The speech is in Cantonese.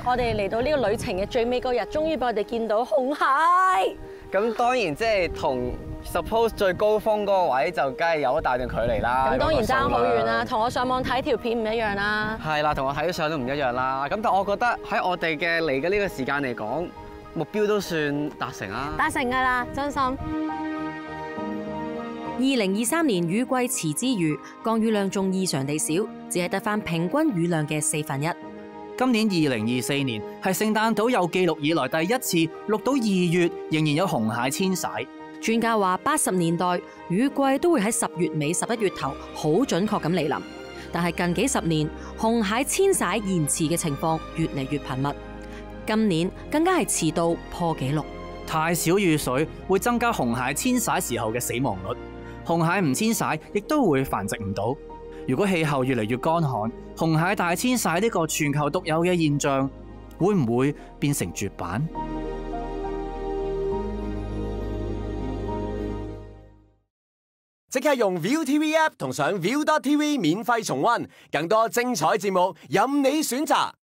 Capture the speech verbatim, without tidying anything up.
我哋嚟到呢個旅程嘅最尾嗰日，終於俾我哋見到紅蟹。 咁當然即係同 suppose 最高峰嗰個位就梗係有一大段距離啦。 咁當然爭好遠啦，同我上網睇條片唔一樣啦。 係啦，同我睇啲相都唔一樣啦。咁但我覺得喺我哋嘅嚟嘅呢個時間嚟講，目標都算達成啦。 達成㗎啦，真心。 二零二三年雨季遲之餘，降雨量仲異常地少，只係得返平均雨量嘅四分一。 今年二零二四年係聖誕島有記錄以來第一次錄到二月仍然有紅蟹遷徙。 專家話八十年代雨季都會喺十月尾十一月頭好準確咁嚟臨，但係近幾十年紅蟹遷徙延遲嘅情況越嚟越頻密，今年更加係遲到破紀錄。 太少雨水會增加紅蟹遷徙時候嘅死亡率，紅蟹唔遷徙亦都會繁殖唔到。如果氣候越嚟越乾旱，紅蟹大遷徙呢個全球獨有嘅現象，會唔會變成絕版？ 即刻用 ViuTV App 同上 Viu dot T V 免費重溫更多精彩節目，任你選擇。